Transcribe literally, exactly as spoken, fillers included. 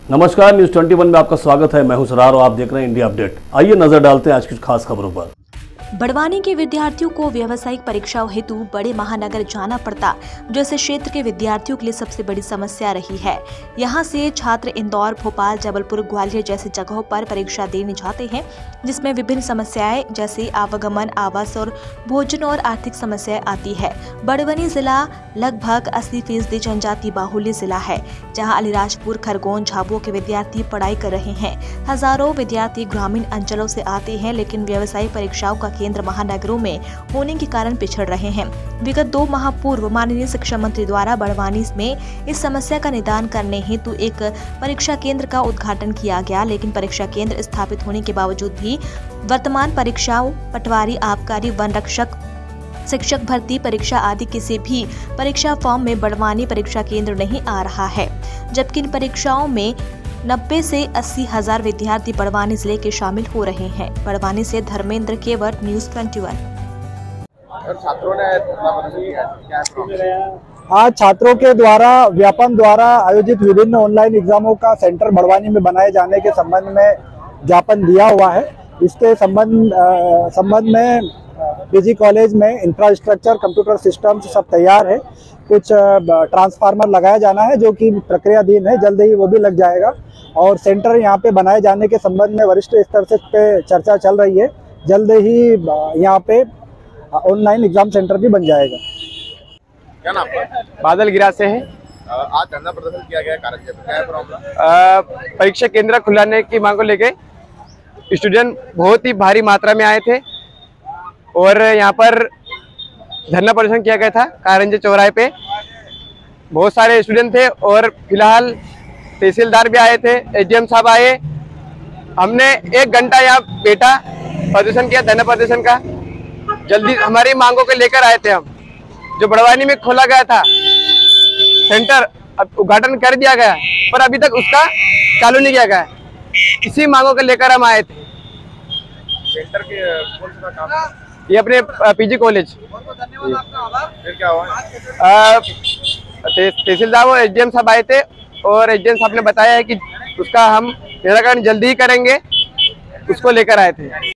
नमस्कार, न्यूज इक्कीस में आपका स्वागत है। मैं हूं सरार और आप देख रहे हैं इंडिया अपडेट। आइए नजर डालते हैं आज की खास खबरों पर। बड़वानी के विद्यार्थियों को व्यावसायिक परीक्षाओं हेतु बड़े महानगर जाना पड़ता, जो इस क्षेत्र के विद्यार्थियों के लिए सबसे बड़ी समस्या रही है। यहां से छात्र इंदौर, भोपाल, जबलपुर, ग्वालियर जैसी जगहों पर परीक्षा देने जाते हैं, जिसमें विभिन्न समस्याएं जैसे आवागमन, आवास और भोजन और आर्थिक समस्याएं आती है। बड़वानी जिला लगभग अस्सी फीसदी जनजाति बाहुल्य जिला है, जहाँ अलीराजपुर, खरगोन, झाबुआ के विद्यार्थी पढ़ाई कर रहे हैं। हजारों विद्यार्थी ग्रामीण अंचलों से आते हैं, लेकिन व्यवसायिक परीक्षाओं का केंद्र महानगरों में होने के कारण पिछड़ रहे हैं। विगत दो माह पूर्व माननीय शिक्षा मंत्री द्वारा बड़वानी में इस समस्या का निदान करने हेतु एक परीक्षा केंद्र का उद्घाटन किया गया, लेकिन परीक्षा केंद्र स्थापित होने के बावजूद भी वर्तमान परीक्षाओं पटवारी, आबकारी, वन रक्षक, शिक्षक भर्ती परीक्षा आदि किसी भी परीक्षा फॉर्म में बड़वानी परीक्षा केंद्र नहीं आ रहा है, जबकि इन परीक्षाओं में नब्बे से अस्सी हजार विद्यार्थी बड़वानी जिले के शामिल हो रहे हैं। बड़वानी से धर्मेंद्र केवट, न्यूज इक्कीस। छात्रों ने आज छात्रों के द्वारा व्यापम द्वारा आयोजित विभिन्न ऑनलाइन एग्जामों का सेंटर बड़वानी में बनाए जाने के संबंध में ज्ञापन दिया हुआ है। इसके संबंध संबंध में पीजी कॉलेज में इंफ्रास्ट्रक्चर, कंप्यूटर सिस्टम सब तैयार है। कुछ ट्रांसफार्मर लगाया जाना है, जो कि प्रक्रियाधीन है, जल्द ही वो भी लग जाएगा। और सेंटर यहाँ पे बनाए जाने के संबंध में वरिष्ठ स्तर से पे चर्चा चल रही है। जल्द ही यहाँ पे ऑनलाइन एग्जाम सेंटर भी बन जाएगा। क्या नाम है? बादल गिरा से है। आज धरना प्रदर्शन किया गया, कारण क्या है प्रॉब्लम? परीक्षा केंद्र खुलाने की मांग को लेके स्टूडेंट बहुत ही भारी मात्रा में आए थे और यहाँ पर धरना प्रदर्शन किया गया था। कारंजे चौराहे पे बहुत सारे स्टूडेंट थे और फिलहाल तहसीलदार भी आए थे, एसडीएम साहब आए। हमने एक घंटा यहाँ बैठा, प्रदर्शन किया, धरना प्रदर्शन का। जल्दी हमारी मांगों को लेकर आए थे हम। जो बड़वानी में खोला गया था सेंटर, अब उद्घाटन कर दिया गया, पर अभी तक उसका चालू नहीं किया गया। इसी मांगों को लेकर हम आए थे। सेंटर के कौन सा काम? ये अपने पीजी कॉलेज। फिर क्या हुआ? तहसीलदार और एसडीएम साहब आए थे और एसडीएम साहब ने बताया है कि उसका हम निराकरण जल्दी ही करेंगे, उसको लेकर आए थे।